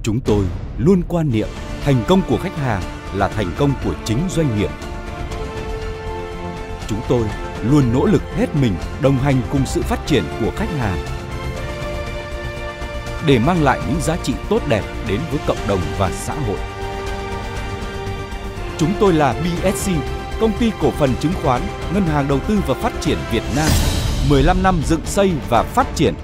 Chúng tôi luôn quan niệm thành công của khách hàng là thành công của chính doanh nghiệp. Chúng tôi luôn nỗ lực hết mình đồng hành cùng sự phát triển của khách hàng để mang lại những giá trị tốt đẹp đến với cộng đồng và xã hội. Chúng tôi là BSC, công ty cổ phần chứng khoán, ngân hàng đầu tư và phát triển Việt Nam, 15 năm dựng xây và phát triển.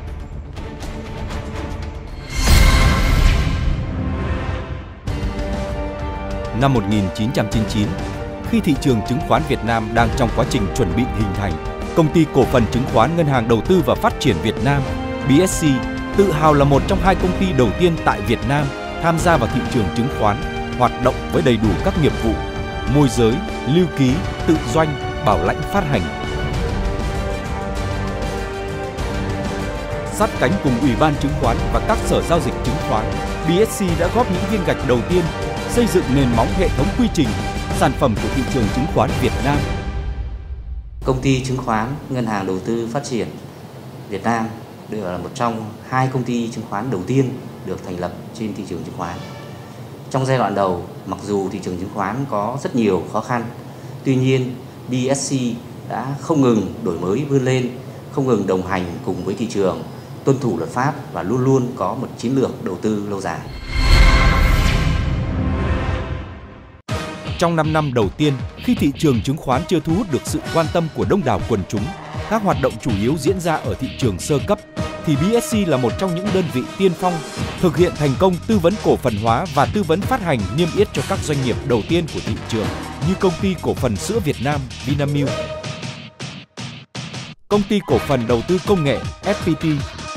Năm 1999, khi thị trường chứng khoán Việt Nam đang trong quá trình chuẩn bị hình thành, công ty cổ phần chứng khoán ngân hàng đầu tư và phát triển Việt Nam, BSC, tự hào là một trong hai công ty đầu tiên tại Việt Nam tham gia vào thị trường chứng khoán, hoạt động với đầy đủ các nghiệp vụ môi giới, lưu ký, tự doanh, bảo lãnh phát hành. Sát cánh cùng Ủy ban chứng khoán và các sở giao dịch chứng khoán, BSC đã góp những viên gạch đầu tiên xây dựng nền móng hệ thống quy trình, sản phẩm của thị trường chứng khoán Việt Nam. Công ty chứng khoán ngân hàng đầu tư phát triển Việt Nam đều là một trong hai công ty chứng khoán đầu tiên được thành lập trên thị trường chứng khoán. Trong giai đoạn đầu, mặc dù thị trường chứng khoán có rất nhiều khó khăn, tuy nhiên BSC đã không ngừng đổi mới vươn lên, không ngừng đồng hành cùng với thị trường, tuân thủ luật pháp và luôn luôn có một chiến lược đầu tư lâu dài. Trong 5 năm đầu tiên, khi thị trường chứng khoán chưa thu hút được sự quan tâm của đông đảo quần chúng, các hoạt động chủ yếu diễn ra ở thị trường sơ cấp, thì BSC là một trong những đơn vị tiên phong thực hiện thành công tư vấn cổ phần hóa và tư vấn phát hành niêm yết cho các doanh nghiệp đầu tiên của thị trường như công ty cổ phần sữa Việt Nam Vinamilk, công ty cổ phần đầu tư công nghệ FPT,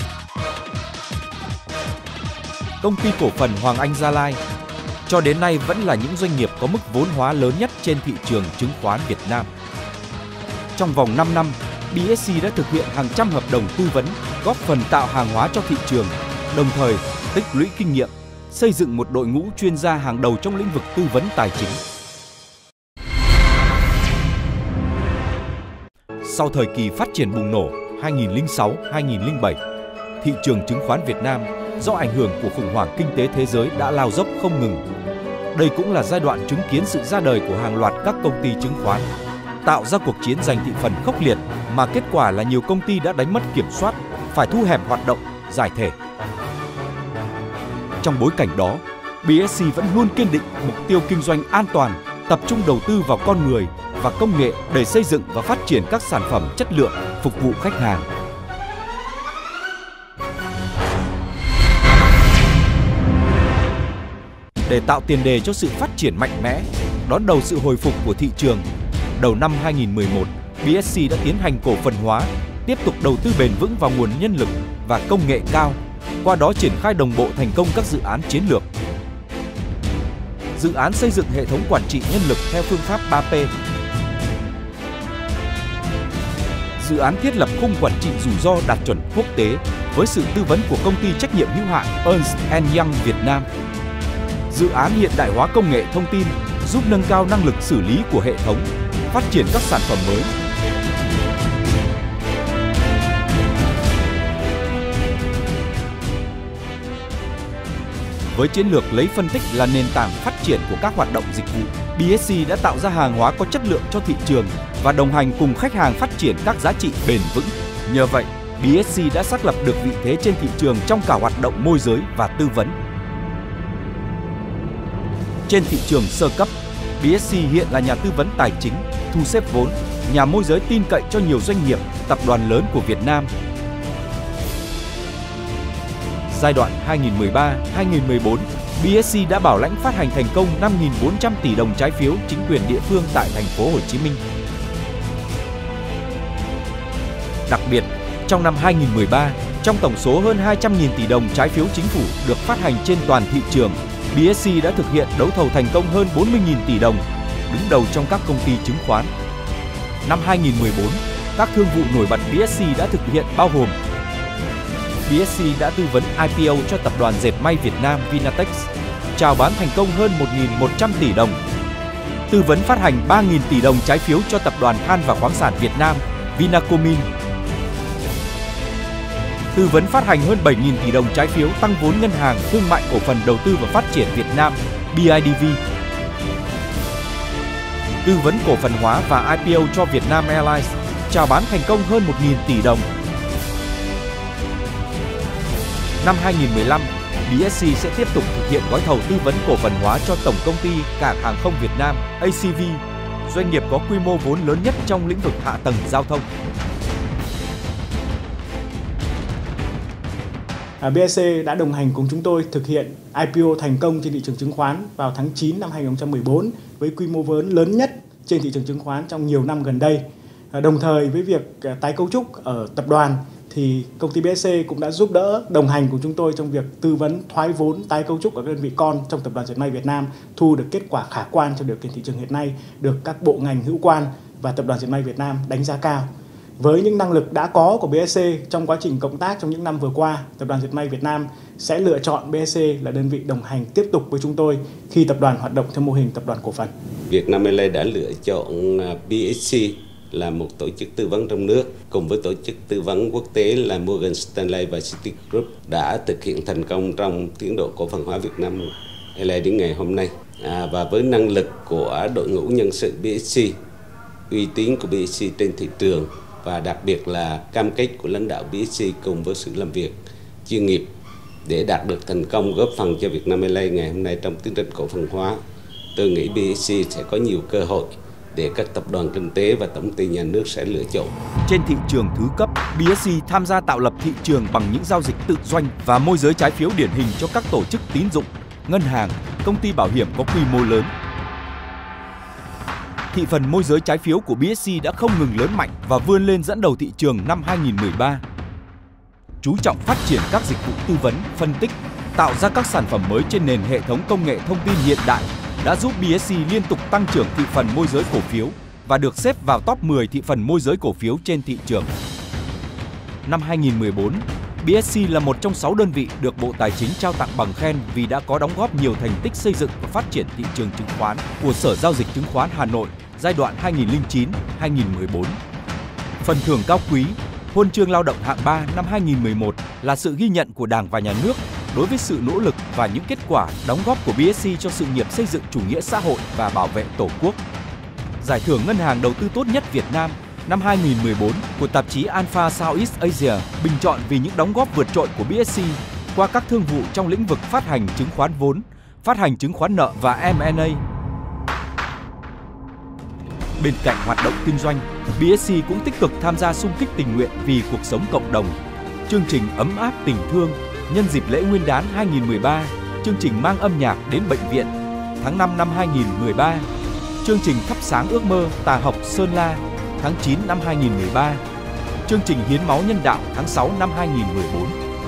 công ty cổ phần Hoàng Anh Gia Lai. Cho đến nay vẫn là những doanh nghiệp có mức vốn hóa lớn nhất trên thị trường chứng khoán Việt Nam. Trong vòng 5 năm, BSC đã thực hiện hàng trăm hợp đồng tư vấn, góp phần tạo hàng hóa cho thị trường, đồng thời tích lũy kinh nghiệm, xây dựng một đội ngũ chuyên gia hàng đầu trong lĩnh vực tư vấn tài chính. Sau thời kỳ phát triển bùng nổ 2006-2007, thị trường chứng khoán Việt Nam do ảnh hưởng của khủng hoảng kinh tế thế giới đã lao dốc không ngừng. Đây cũng là giai đoạn chứng kiến sự ra đời của hàng loạt các công ty chứng khoán, tạo ra cuộc chiến giành thị phần khốc liệt mà kết quả là nhiều công ty đã đánh mất kiểm soát, phải thu hẹp hoạt động, giải thể. Trong bối cảnh đó, BSC vẫn luôn kiên định mục tiêu kinh doanh an toàn, tập trung đầu tư vào con người và công nghệ để xây dựng và phát triển các sản phẩm chất lượng phục vụ khách hàng. Để tạo tiền đề cho sự phát triển mạnh mẽ, đón đầu sự hồi phục của thị trường, đầu năm 2011, BSC đã tiến hành cổ phần hóa, tiếp tục đầu tư bền vững vào nguồn nhân lực và công nghệ cao, qua đó triển khai đồng bộ thành công các dự án chiến lược. Dự án xây dựng hệ thống quản trị nhân lực theo phương pháp 3P. Dự án thiết lập khung quản trị rủi ro đạt chuẩn quốc tế với sự tư vấn của công ty trách nhiệm hữu hạn Ernst & Young Việt Nam. Dự án hiện đại hóa công nghệ thông tin giúp nâng cao năng lực xử lý của hệ thống, phát triển các sản phẩm mới. Với chiến lược lấy phân tích là nền tảng phát triển của các hoạt động dịch vụ, BSC đã tạo ra hàng hóa có chất lượng cho thị trường và đồng hành cùng khách hàng phát triển các giá trị bền vững. Nhờ vậy, BSC đã xác lập được vị thế trên thị trường trong cả hoạt động môi giới và tư vấn. Trên thị trường sơ cấp, BSC hiện là nhà tư vấn tài chính, thu xếp vốn, nhà môi giới tin cậy cho nhiều doanh nghiệp, tập đoàn lớn của Việt Nam. Giai đoạn 2013-2014, BSC đã bảo lãnh phát hành thành công 5.400 tỷ đồng trái phiếu chính quyền địa phương tại thành phố Hồ Chí Minh. Đặc biệt, trong năm 2013, trong tổng số hơn 200.000 tỷ đồng trái phiếu chính phủ được phát hành trên toàn thị trường, BSC đã thực hiện đấu thầu thành công hơn 40.000 tỷ đồng, đứng đầu trong các công ty chứng khoán. Năm 2014, các thương vụ nổi bật BSC đã thực hiện bao gồm: BSC đã tư vấn IPO cho tập đoàn dệt may Việt Nam Vinatex, chào bán thành công hơn 1.100 tỷ đồng. Tư vấn phát hành 3.000 tỷ đồng trái phiếu cho tập đoàn than và khoáng sản Việt Nam Vinacomin. tư vấn phát hành hơn 7.000 tỷ đồng trái phiếu tăng vốn Ngân hàng Thương mại Cổ phần Đầu tư và Phát triển Việt Nam BIDV, tư vấn cổ phần hóa và IPO cho Vietnam Airlines, chào bán thành công hơn 1.000 tỷ đồng. Năm 2015, BSC sẽ tiếp tục thực hiện gói thầu tư vấn cổ phần hóa cho Tổng Công ty Cảng Hàng không Việt Nam ACV, doanh nghiệp có quy mô vốn lớn nhất trong lĩnh vực hạ tầng giao thông. BSC đã đồng hành cùng chúng tôi thực hiện IPO thành công trên thị trường chứng khoán vào tháng 9 năm 2014 với quy mô vốn lớn nhất trên thị trường chứng khoán trong nhiều năm gần đây. Đồng thời với việc tái cấu trúc ở tập đoàn thì công ty BSC cũng đã giúp đỡ đồng hành cùng chúng tôi trong việc tư vấn thoái vốn tái cấu trúc ở đơn vị con trong Tập đoàn Dệt may Việt Nam, thu được kết quả khả quan trong điều kiện thị trường hiện nay, được các bộ ngành hữu quan và Tập đoàn Dệt may Việt Nam đánh giá cao. Với những năng lực đã có của BSC trong quá trình cộng tác trong những năm vừa qua, Tập đoàn Dệt may Việt Nam sẽ lựa chọn BSC là đơn vị đồng hành tiếp tục với chúng tôi khi tập đoàn hoạt động theo mô hình tập đoàn cổ phần. Vietnam Airlines đã lựa chọn BSC là một tổ chức tư vấn trong nước cùng với tổ chức tư vấn quốc tế là Morgan Stanley và Citigroup đã thực hiện thành công trong tiến độ cổ phần hóa Vietnam Airlines đến ngày hôm nay. Và với năng lực của đội ngũ nhân sự BSC, uy tín của BSC trên thị trường và đặc biệt là cam kết của lãnh đạo BSC cùng với sự làm việc chuyên nghiệp để đạt được thành công góp phần cho Vietnam Airlines ngày hôm nay trong tiến trình cổ phần hóa, tôi nghĩ BSC sẽ có nhiều cơ hội để các tập đoàn kinh tế và tổng ty nhà nước sẽ lựa chọn. Trên thị trường thứ cấp, BSC tham gia tạo lập thị trường bằng những giao dịch tự doanh và môi giới trái phiếu điển hình cho các tổ chức tín dụng, ngân hàng, công ty bảo hiểm có quy mô lớn. Thị phần môi giới trái phiếu của BSC đã không ngừng lớn mạnh và vươn lên dẫn đầu thị trường năm 2013. Chú trọng phát triển các dịch vụ tư vấn, phân tích, tạo ra các sản phẩm mới trên nền hệ thống công nghệ thông tin hiện đại đã giúp BSC liên tục tăng trưởng thị phần môi giới cổ phiếu và được xếp vào top 10 thị phần môi giới cổ phiếu trên thị trường. Năm 2014, BSC là một trong 6 đơn vị được Bộ Tài chính trao tặng bằng khen vì đã có đóng góp nhiều thành tích xây dựng và phát triển thị trường chứng khoán của Sở Giao dịch Chứng khoán Hà Nội giai đoạn 2009-2014. Phần thưởng cao quý, Huân chương Lao động hạng 3 năm 2011 là sự ghi nhận của Đảng và Nhà nước đối với sự nỗ lực và những kết quả đóng góp của BSC cho sự nghiệp xây dựng chủ nghĩa xã hội và bảo vệ Tổ quốc. Giải thưởng Ngân hàng đầu tư tốt nhất Việt Nam năm 2014 của tạp chí Alpha Southeast Asia bình chọn vì những đóng góp vượt trội của BSC qua các thương vụ trong lĩnh vực phát hành chứng khoán vốn, phát hành chứng khoán nợ và M&A. Bên cạnh hoạt động kinh doanh, BSC cũng tích cực tham gia xung kích tình nguyện vì cuộc sống cộng đồng. Chương trình Ấm áp tình thương nhân dịp lễ Nguyên đán 2013, chương trình Mang âm nhạc đến bệnh viện tháng 5 năm 2013, chương trình Thắp sáng ước mơ Tà học Sơn La tháng 9 năm 2013, chương trình Hiến máu nhân đạo tháng 6 năm 2014.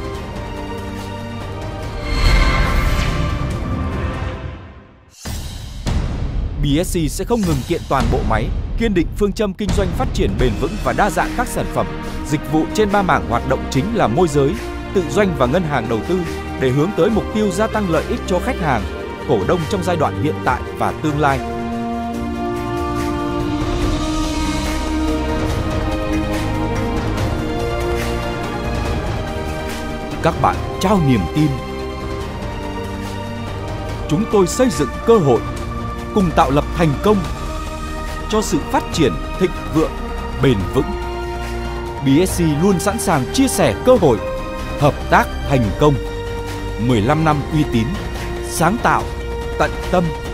BSC sẽ không ngừng kiện toàn bộ máy, kiên định phương châm kinh doanh phát triển bền vững và đa dạng các sản phẩm, dịch vụ trên 3 mảng hoạt động chính là môi giới, tự doanh và ngân hàng đầu tư để hướng tới mục tiêu gia tăng lợi ích cho khách hàng, cổ đông trong giai đoạn hiện tại và tương lai. Các bạn trao niềm tin. Chúng tôi xây dựng cơ hội, cùng tạo lập thành công cho sự phát triển thịnh vượng, bền vững. BSC luôn sẵn sàng chia sẻ cơ hội, hợp tác thành công. 15 năm uy tín, sáng tạo, tận tâm